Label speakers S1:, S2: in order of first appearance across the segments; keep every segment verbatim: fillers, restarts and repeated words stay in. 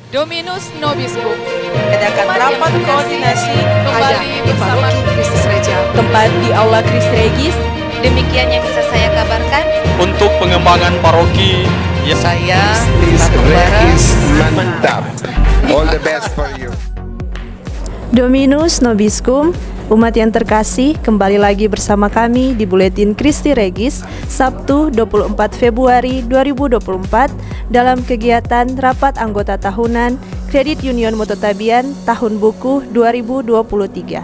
S1: Dominus Nobiscum
S2: Adakan rapat koordinasi
S1: kembali bersama
S2: Kristus Reja
S3: tempat di Aula Christi Regis.
S4: Demikian yang bisa saya kabarkan.
S5: Untuk pengembangan paroki,
S2: ya saya
S6: Regis mantap. All the best for you.
S3: Dominus Nobiscum, umat yang terkasih, kembali lagi bersama kami di Buletin Christi Regis Sabtu dua puluh empat Februari dua ribu dua puluh empat dalam kegiatan Rapat Anggota Tahunan Kredit Union Mototabian Tahun Buku dua ribu dua puluh tiga.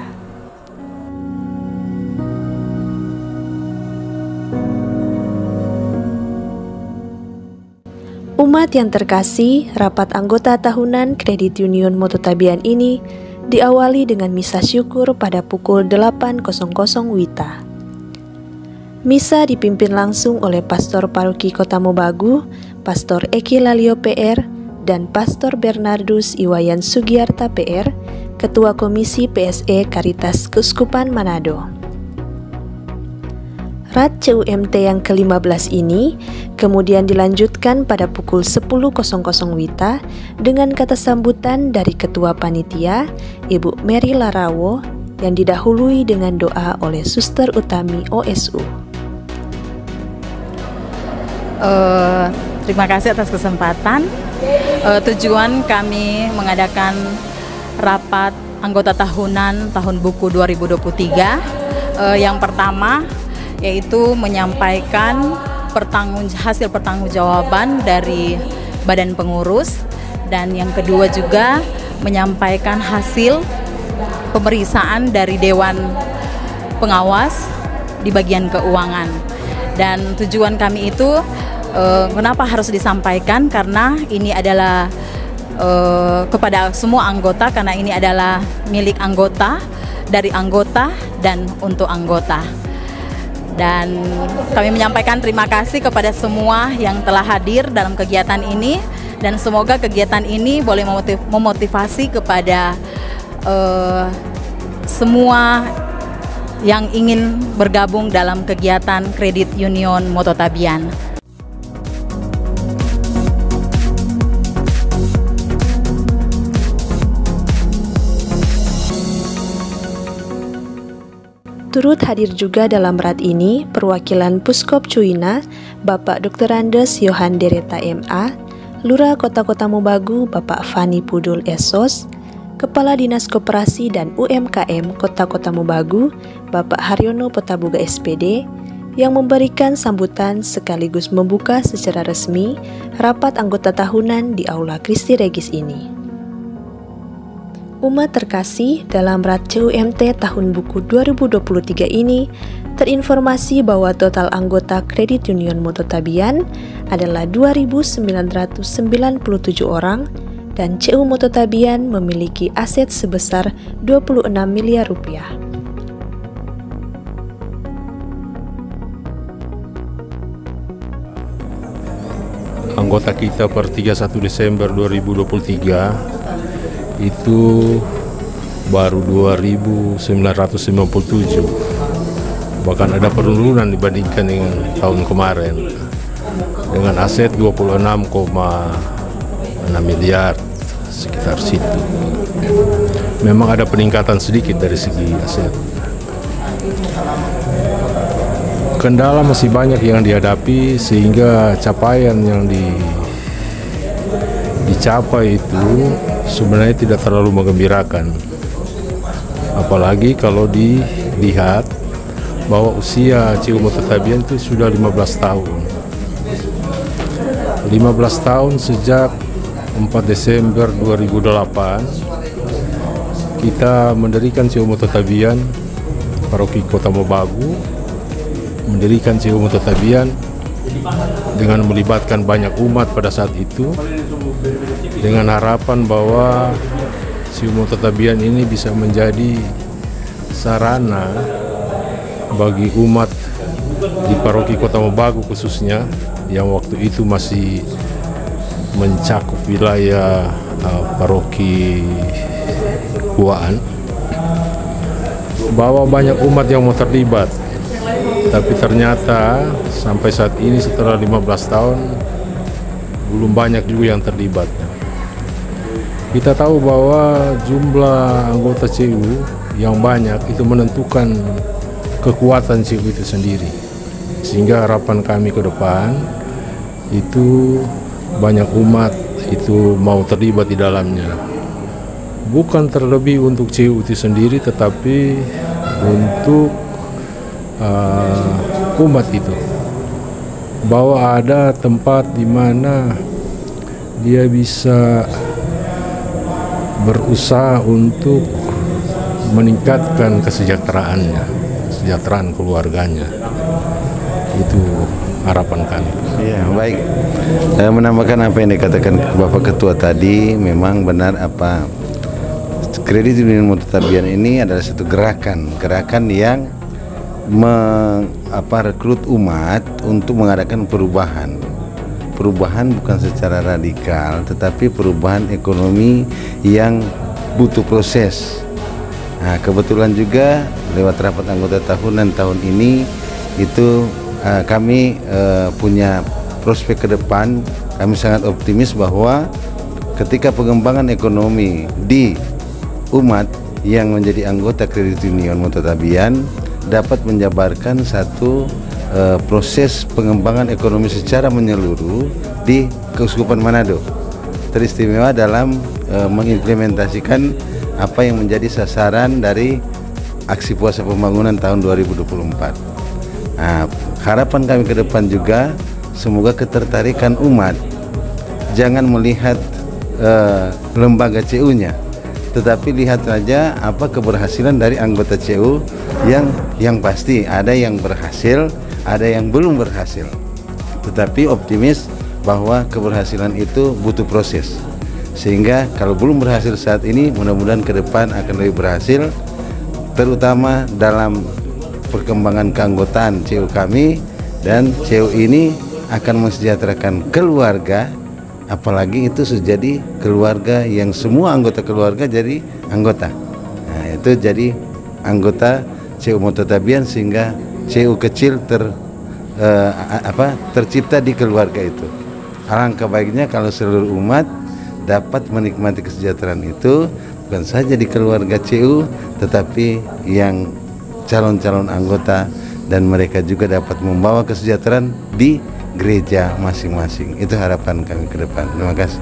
S3: Umat yang terkasih, Rapat Anggota Tahunan Kredit Union Mototabian ini diawali dengan misa syukur pada pukul delapan W I T A. Misa dipimpin langsung oleh Pastor Paroki Kota Mobagu, Pastor Eki Lalio P R, dan Pastor Bernardus Iwayan Sugiarta P R, Ketua Komisi P S E Karitas Keuskupan Manado. Rat C U M T yang ke lima belas ini kemudian dilanjutkan pada pukul sepuluh W I T A dengan kata sambutan dari Ketua Panitia, Ibu Mary Larawo, yang didahului dengan doa oleh Suster Utami O S U.
S7: Uh, terima kasih atas kesempatan. Uh, tujuan kami mengadakan rapat anggota tahunan tahun buku dua ribu dua puluh tiga. Uh, yang pertama yaitu menyampaikan pertanggung, hasil pertanggungjawaban dari badan pengurus, dan yang kedua juga menyampaikan hasil pemeriksaan dari Dewan Pengawas di bagian keuangan. Dan tujuan kami itu eh, kenapa harus disampaikan, karena ini adalah eh, kepada semua anggota, karena ini adalah milik anggota, dari anggota dan untuk anggota. Dan kami menyampaikan terima kasih kepada semua yang telah hadir dalam kegiatan ini, dan semoga kegiatan ini boleh memotiv memotivasi kepada uh, semua yang ingin bergabung dalam kegiatan Kredit Union Mototabian.
S3: Turut hadir juga dalam rat ini perwakilan Puskop Cuina, Bapak Doktor Andes Yohan Dereta M A, Lurah Kota-Kota Mobagu Bapak Fani Pudul Esos, Kepala Dinas Koperasi dan U M K M Kota-Kota Mobagu Bapak Haryono Potabuga S P D, yang memberikan sambutan sekaligus membuka secara resmi rapat anggota tahunan di Aula Christi Regis ini. Umat terkasih, dalam rat C U M T tahun buku dua ribu dua puluh tiga ini terinformasi bahwa total anggota Kredit Union Mototabian adalah dua ribu sembilan ratus sembilan puluh tujuh orang, dan C U Mototabian memiliki aset sebesar dua puluh enam miliar rupiah.
S8: Anggota kita per tiga puluh satu Desember dua ribu dua puluh tiga itu baru dua ribu sembilan ratus sembilan puluh tujuh, bahkan ada penurunan dibandingkan dengan tahun kemarin dengan aset dua puluh enam koma enam miliar sekitar situ. Memang ada peningkatan sedikit dari segi aset. Kendala masih banyak yang dihadapi, sehingga capaian yang di, dicapai itu sebenarnya tidak terlalu menggembirakan. Apalagi kalau dilihat bahwa usia C U Mototabian itu sudah lima belas tahun. lima belas tahun sejak empat Desember dua ribu delapan kita mendirikan C U Mototabian, Paroki Kota Mobagu mendirikan C U Mototabian dengan melibatkan banyak umat pada saat itu, dengan harapan bahwa C U Mototabian ini bisa menjadi sarana bagi umat di Paroki Kota Mobagu khususnya, yang waktu itu masih mencakup wilayah uh, Paroki Guaan, bahwa banyak umat yang mau terlibat. Tapi ternyata sampai saat ini setelah lima belas tahun belum banyak juga yang terlibat. Kita tahu bahwa jumlah anggota C U yang banyak itu menentukan kekuatan C U itu sendiri. Sehingga harapan kami ke depan itu banyak umat itu mau terlibat di dalamnya. Bukan terlebih untuk C U itu sendiri, tetapi untuk uh, umat itu. Bahwa ada tempat di mana dia bisa berusaha untuk meningkatkan kesejahteraannya, kesejahteraan keluarganya. Itu harapan kami.
S9: Ya, baik. Saya menambahkan apa yang dikatakan Bapak Ketua tadi, memang benar apa Kredit Union Mototabian ini adalah satu gerakan, gerakan yang meng, apa, rekrut umat untuk mengadakan perubahan. Perubahan bukan secara radikal, tetapi perubahan ekonomi yang butuh proses. Nah, kebetulan juga lewat rapat anggota tahunan tahun ini itu uh, kami uh, punya prospek ke depan. Kami sangat optimis bahwa ketika pengembangan ekonomi di umat yang menjadi anggota Kredit Union Mototabian dapat menjabarkan satu uh, proses pengembangan ekonomi secara menyeluruh di Keuskupan Manado, teristimewa dalam uh, mengimplementasikan apa yang menjadi sasaran dari aksi puasa pembangunan tahun dua ribu dua puluh empat. Nah, harapan kami ke depan juga semoga ketertarikan umat jangan melihat uh, lembaga C U-nya, tetapi lihat saja apa keberhasilan dari anggota C U yang yang pasti ada yang berhasil, ada yang belum berhasil. Tetapi optimis bahwa keberhasilan itu butuh proses. Sehingga kalau belum berhasil saat ini, mudah-mudahan ke depan akan lebih berhasil, terutama dalam perkembangan keanggotaan C U kami, dan C U ini akan mensejahterakan keluarga, apalagi itu sejadi keluarga yang semua anggota keluarga jadi anggota. Nah, itu jadi anggota C U Mototabian sehingga C U kecil ter eh, apa tercipta di keluarga itu. Alangkah baiknya kalau seluruh umat dapat menikmati kesejahteraan itu, bukan saja di keluarga C U, tetapi yang calon-calon anggota, dan mereka juga dapat membawa kesejahteraan di gereja masing-masing. Itu harapan kami ke depan. Terima kasih.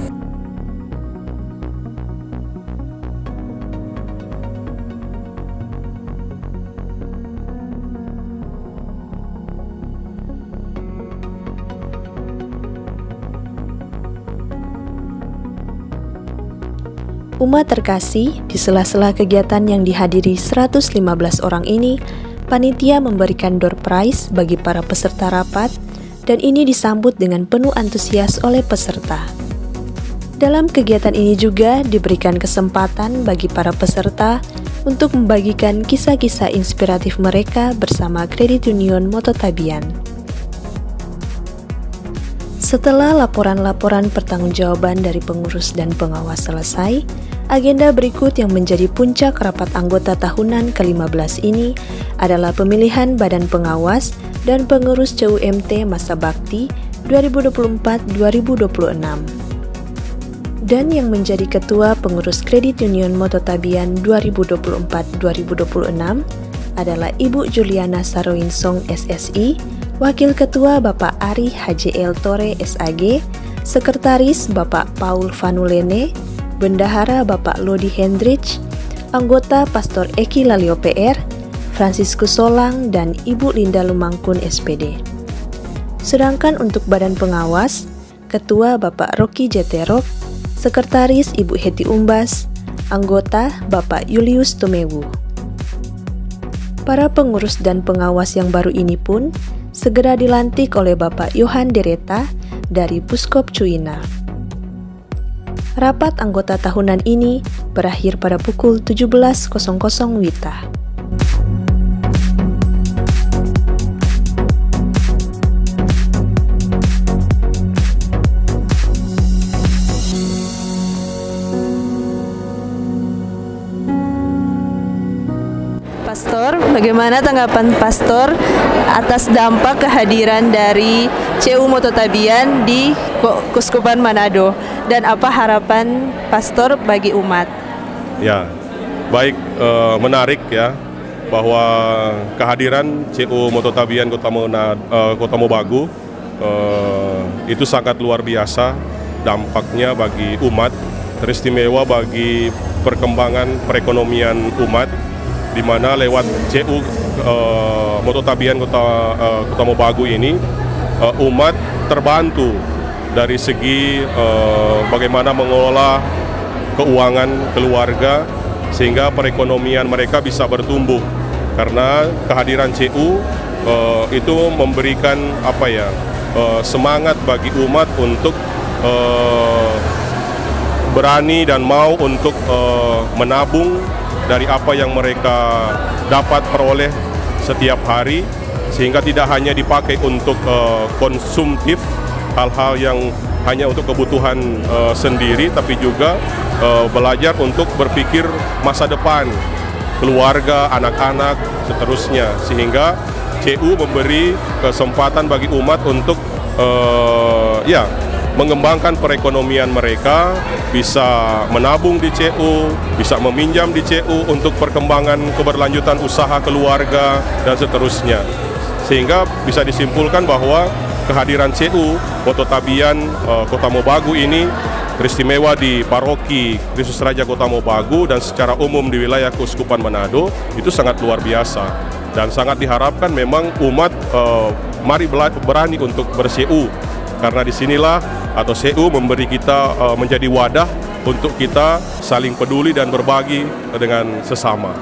S3: Umat terkasih, di sela-sela kegiatan yang dihadiri seratus lima belas orang ini, panitia memberikan door prize bagi para peserta rapat, dan ini disambut dengan penuh antusias oleh peserta. Dalam kegiatan ini juga diberikan kesempatan bagi para peserta untuk membagikan kisah-kisah inspiratif mereka bersama Kredit Union Mototabian. Setelah laporan-laporan pertanggungjawaban dari pengurus dan pengawas selesai, agenda berikut yang menjadi puncak rapat anggota tahunan ke lima belas ini adalah pemilihan badan pengawas dan pengurus C U M T Masa Bakti dua ribu dua puluh empat sampai dua ribu dua puluh enam. Dan yang menjadi ketua pengurus Kredit Union Mototabian dua ribu dua puluh empat sampai dua ribu dua puluh enam adalah Ibu Juliana Saroinsong S S I, Wakil Ketua Bapak Ari H J L Tore S A G, Sekretaris Bapak Paul Vanulene, Bendahara Bapak Lodi Hendrich, Anggota Pastor Eki Lalio P R, Franciscus Solang, dan Ibu Linda Lumangkun S P D. Sedangkan untuk Badan Pengawas, Ketua Bapak Rocky Jeterok, Sekretaris Ibu Heti Umbas, Anggota Bapak Julius Tumewu. Para pengurus dan pengawas yang baru ini pun segera dilantik oleh Bapak Yohan Dereta dari Puskop Cuina. Rapat anggota tahunan ini berakhir pada pukul tujuh belas W I T A. Pastor, bagaimana tanggapan Pastor atas dampak kehadiran dari C U Mototabian di Keuskupan Manado dan apa harapan Pastor bagi umat?
S10: Ya, baik, eh, menarik ya bahwa kehadiran C U Mototabian Kota, Mona, eh, Kota Mobagu eh, itu sangat luar biasa dampaknya bagi umat, teristimewa bagi perkembangan perekonomian umat, di mana lewat C U uh, Mototabian Kota, uh, Kota Mobagu ini uh, umat terbantu dari segi uh, bagaimana mengelola keuangan keluarga sehingga perekonomian mereka bisa bertumbuh, karena kehadiran C U uh, itu memberikan apa ya uh, semangat bagi umat untuk uh, berani dan mau untuk uh, menabung dari apa yang mereka dapat peroleh setiap hari, sehingga tidak hanya dipakai untuk uh, konsumtif, hal-hal yang hanya untuk kebutuhan uh, sendiri, tapi juga uh, belajar untuk berpikir masa depan, keluarga, anak-anak, seterusnya, sehingga C U memberi kesempatan bagi umat untuk uh, ya mengembangkan perekonomian mereka, bisa menabung di C U, bisa meminjam di C U untuk perkembangan keberlanjutan usaha keluarga, dan seterusnya. Sehingga bisa disimpulkan bahwa kehadiran C U Mototabian uh, Kota Mobagu ini teristimewa di Paroki Kristus Raja Kota Mobagu dan secara umum di wilayah Keuskupan Manado itu sangat luar biasa. Dan sangat diharapkan memang umat uh, mari berani untuk ber-C U, karena disinilah atau C U memberi kita uh, menjadi wadah untuk kita saling peduli dan berbagi dengan sesama.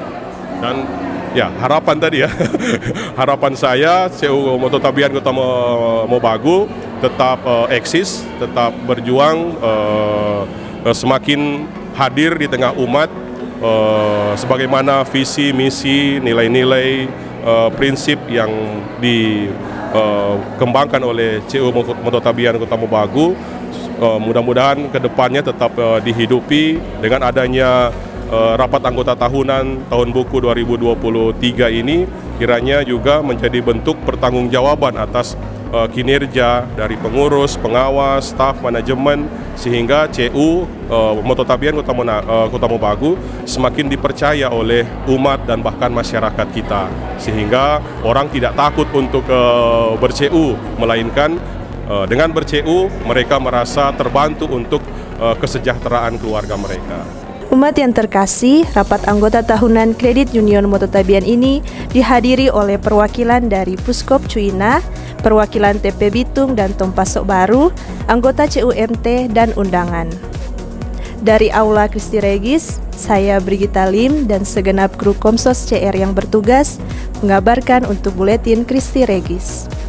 S10: Dan ya harapan tadi ya, harapan saya C U Mototabian Kota Mobagu tetap uh, eksis, tetap berjuang, uh, uh, semakin hadir di tengah umat, uh, sebagaimana visi, misi, nilai-nilai, uh, prinsip yang di Uh, kembangkan oleh C U Mototabian Kota Mobagu. Uh, mudah-mudahan kedepannya tetap uh, dihidupi dengan adanya uh, rapat anggota tahunan tahun buku dua ribu dua puluh tiga ini, kiranya juga menjadi bentuk pertanggungjawaban atas uh, kinerja dari pengurus, pengawas, staf, manajemen, sehingga C U uh, Mototabian Kota, Mona, uh, Kota Mobagu semakin dipercaya oleh umat dan bahkan masyarakat kita, sehingga orang tidak takut untuk uh, ber-C U, melainkan uh, dengan ber-C U mereka merasa terbantu untuk uh, kesejahteraan keluarga mereka.
S3: Umat yang terkasih, rapat anggota tahunan Kredit Union Mototabian ini dihadiri oleh perwakilan dari Puskop Cuina, perwakilan T P Bitung dan Tompasok Baru, anggota C U M T, dan undangan. Dari Aula Kristi Regis, saya Brigita Lim dan segenap kru Komsos C R yang bertugas mengabarkan untuk Buletin Kristi Regis.